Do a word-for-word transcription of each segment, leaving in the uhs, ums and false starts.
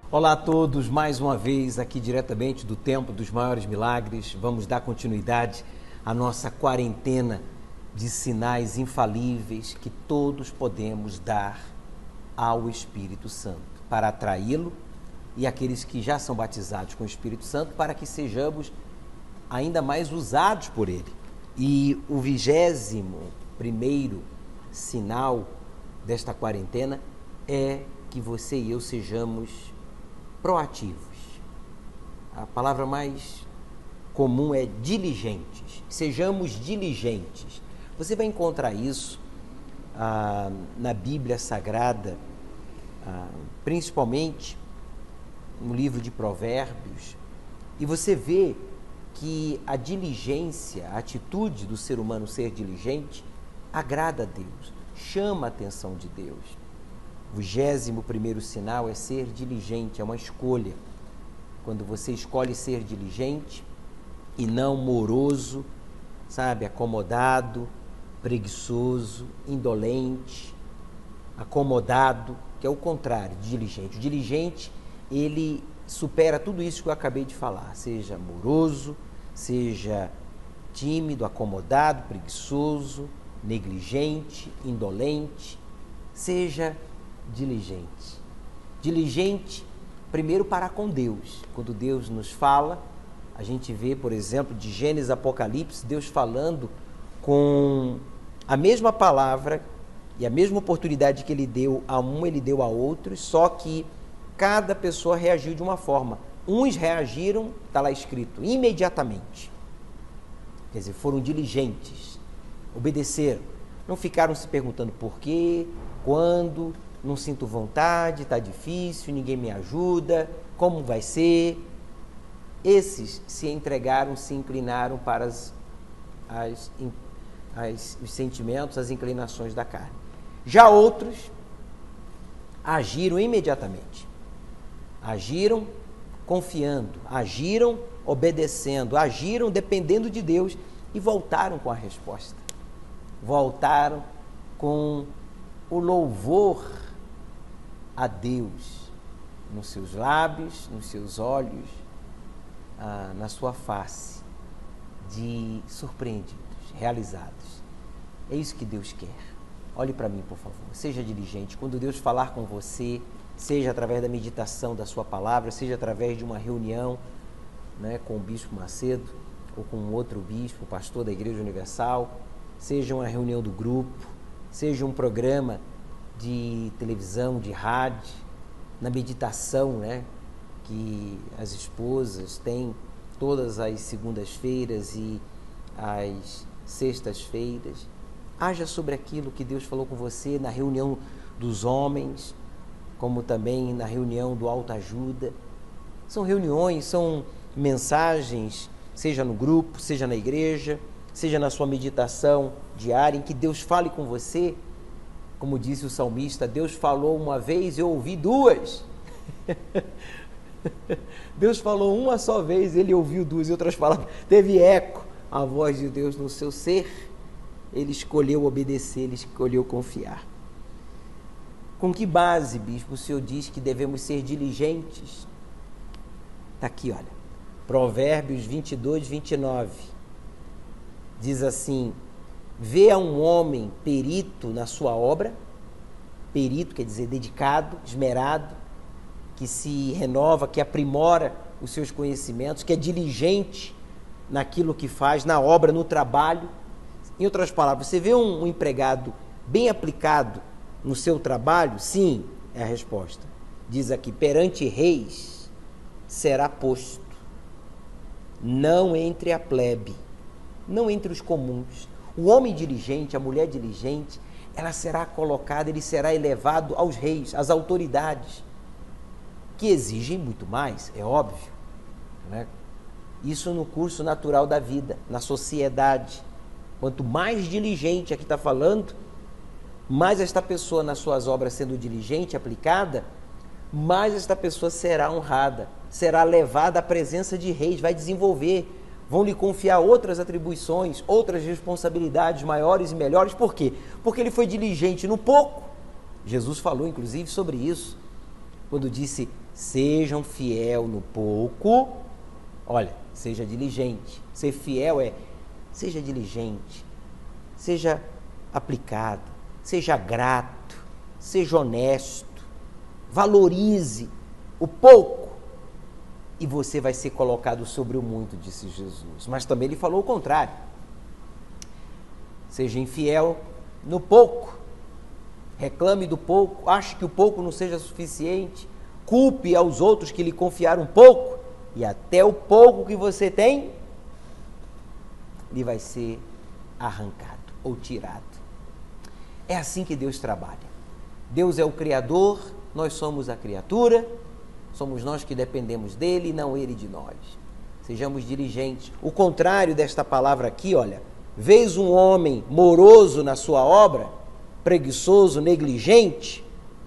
Olá a todos, mais uma vez aqui diretamente do Templo dos Maiores Milagres. Vamos dar continuidade à nossa quarentena de sinais infalíveis que todos podemos dar ao Espírito Santo para atraí-lo e aqueles que já são batizados com o Espírito Santo para que sejamos ainda mais usados por ele. E o vigésimo primeiro sinal desta quarentena é que você e eu sejamos proativos. A palavra mais comum é diligentes. Sejamos diligentes. Você vai encontrar isso ah, na Bíblia Sagrada, ah, principalmente no livro de Provérbios, e você vê que a diligência, a atitude do ser humano ser diligente, agrada a Deus, chama a atenção de Deus. O vigésimo primeiro sinal é ser diligente, é uma escolha. Quando você escolhe ser diligente e não moroso, sabe, acomodado, preguiçoso, indolente, acomodado, que é o contrário de diligente. O diligente, ele supera tudo isso que eu acabei de falar, seja moroso, seja tímido, acomodado, preguiçoso, negligente, indolente, seja diligente. Diligente, primeiro, para com Deus. Quando Deus nos fala, a gente vê, por exemplo, de Gênesis a Apocalipse, Deus falando com a mesma palavra e a mesma oportunidade que ele deu a um, ele deu a outros, só que cada pessoa reagiu de uma forma. Uns reagiram, está lá escrito, imediatamente. Quer dizer, foram diligentes, obedeceram. Não ficaram se perguntando por quê, quando, não sinto vontade, está difícil, ninguém me ajuda, como vai ser? Esses se entregaram, se inclinaram para as, as, as, os sentimentos, as inclinações da carne. Já outros agiram imediatamente. Agiram confiando, agiram obedecendo, agiram dependendo de Deus e voltaram com a resposta. Voltaram com o louvor a Deus nos seus lábios, nos seus olhos, ah, na sua face, de surpreendidos, realizados. É isso que Deus quer. Olhe para mim, por favor. Seja diligente. Quando Deus falar com você, seja através da meditação da sua palavra, seja através de uma reunião, né, com o Bispo Macedo ou com outro bispo, pastor da Igreja Universal, seja uma reunião do grupo, seja um programa de televisão, de rádio, na meditação, né, que as esposas têm todas as segundas-feiras e as sextas-feiras. Haja sobre aquilo que Deus falou com você na reunião dos homens, como também na reunião do autoajuda. São reuniões, são mensagens, seja no grupo, seja na igreja, seja na sua meditação diária, em que Deus fale com você. Como disse o salmista, Deus falou uma vez e eu ouvi duas. Deus falou uma só vez, ele ouviu duas. Em outras palavras, teve eco a voz de Deus no seu ser. Ele escolheu obedecer, ele escolheu confiar. Com que base, bispo, o senhor diz que devemos ser diligentes? Está aqui, olha. Provérbios vinte e dois, vinte e nove. Diz assim: vê a um homem perito na sua obra, perito quer dizer dedicado, esmerado, que se renova, que aprimora os seus conhecimentos, que é diligente naquilo que faz, na obra, no trabalho. Em outras palavras, você vê um, um empregado bem aplicado no seu trabalho? Sim, é a resposta. Diz aqui, perante reis será posto, não entre a plebe, não entre os comuns. O homem diligente, a mulher diligente, ela será colocada, ele será elevado aos reis, às autoridades, que exigem muito mais, é óbvio, né? Isso no curso natural da vida, na sociedade. Quanto mais diligente, aqui está falando, mais esta pessoa nas suas obras sendo diligente, aplicada, mais esta pessoa será honrada, será levada à presença de reis, vai desenvolver, vão lhe confiar outras atribuições, outras responsabilidades maiores e melhores. Por quê? Porque ele foi diligente no pouco. Jesus falou, inclusive, sobre isso. quando disse, sejam fiel no pouco, olha, seja diligente. Ser fiel é, seja diligente, seja aplicado, seja grato, seja honesto, valorize o pouco e você vai ser colocado sobre o muito, disse Jesus. Mas também ele falou o contrário. Seja infiel no pouco, reclame do pouco, ache que o pouco não seja suficiente, culpe aos outros que lhe confiaram pouco e até o pouco que você tem lhe vai ser arrancado ou tirado. É assim que Deus trabalha. Deus é o Criador, nós somos a criatura, somos nós que dependemos dele e não ele de nós. Sejamos diligentes. O contrário desta palavra aqui, olha, vês um homem moroso na sua obra, preguiçoso, negligente,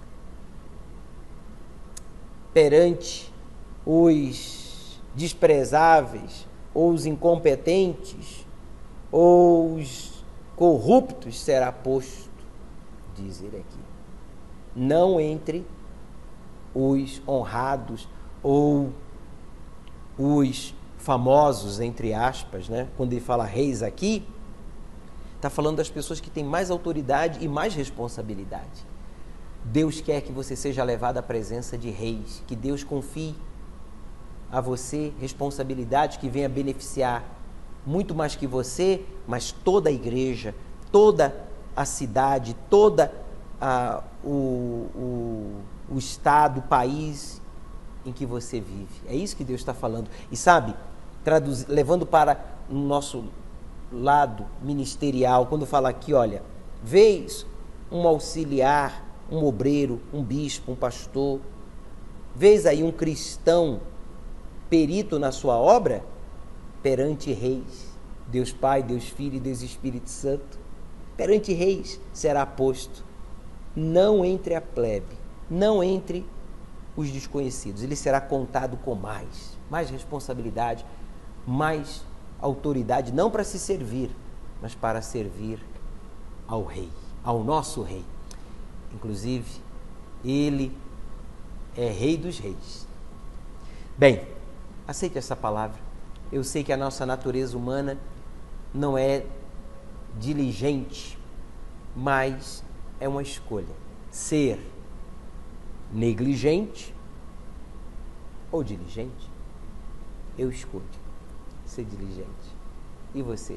perante os desprezáveis, ou os incompetentes, ou os corruptos será posto, diz ele aqui. Não entre os honrados ou os famosos, entre aspas, né? Quando ele fala reis aqui, está falando das pessoas que têm mais autoridade e mais responsabilidade. Deus quer que você seja levado à presença de reis, que Deus confie a você responsabilidade que venha beneficiar muito mais que você, mas toda a igreja, toda a cidade, toda a, o, o, o estado, o país em que você vive. É isso que Deus está falando. E sabe, traduz, levando para o nosso lado ministerial, quando fala aqui, olha, vês um auxiliar, um obreiro, um bispo, um pastor, vês aí um cristão perito na sua obra, perante reis, Deus Pai, Deus Filho e Deus Espírito Santo, perante reis será posto, não entre a plebe, não entre os desconhecidos, ele será contado com mais, mais responsabilidade, mais autoridade, não para se servir, mas para servir ao rei, ao nosso rei. Inclusive, ele é rei dos reis. Bem, aceite essa palavra. Eu sei que a nossa natureza humana não é diligente, mas é uma escolha. Ser negligente ou diligente, eu escolho ser diligente. E você?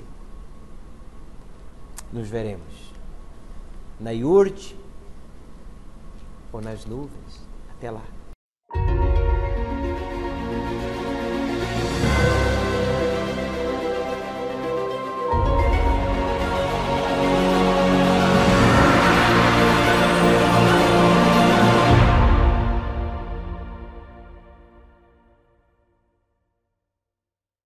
Nos veremos na iurte ou nas nuvens. Até lá.